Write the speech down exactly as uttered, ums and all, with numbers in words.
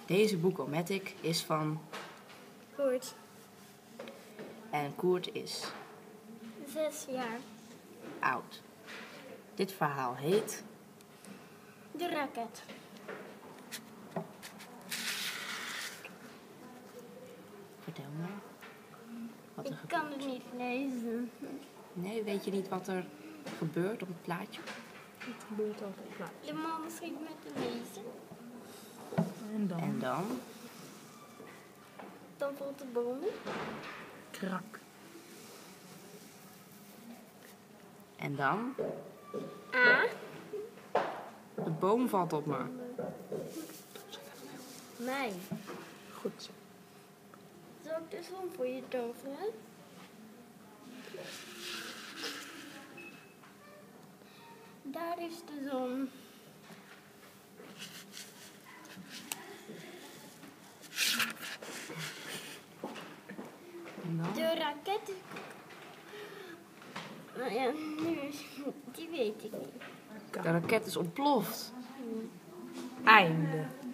Deze Boek-O-Matic is van Koert, en Koert is zes jaar. oud. Dit verhaal heet De raket. Vertel maar. Wat er Ik gebeurt. kan het niet lezen. Nee, weet je niet wat er gebeurt op het plaatje? Het gebeurt altijd klaar. De man schiet met de lezen. En dan En dan? Dan valt de boom. krak. En dan? A. De boom valt op me. Mij. Goed zo. Zal ik de zon voor je toveren? Daar is de zon. En dan? De raket is... Nou ja, nu is... Die weet ik niet. De raket is ontploft. Einde.